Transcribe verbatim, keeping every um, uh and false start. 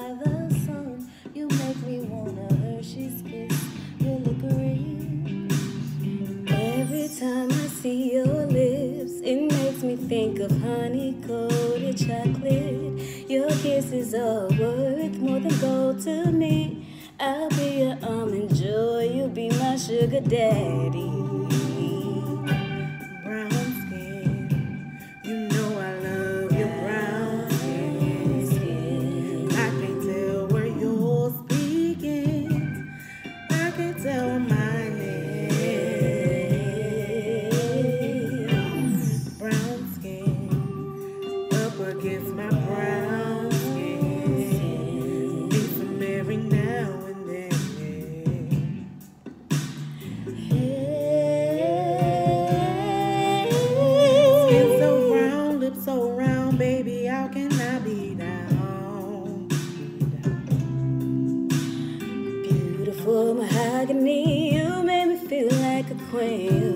by the sun. You make me wanna Hershey's kiss your liquorice. Every time I see your lips, it makes me think of honey-coated chocolate. Your kisses are worth more than gold to me. I'll be your almond joy, you'll be my sugar daddy. Brown skin, you know I love your brown skin. I can tell where you're speaking. I can tell mine is brown skin up against my brown skin. Need some every now and then. Skin so brown, lips so round, baby, how can I be down? Beautiful mahogany, you made me feel like a queen.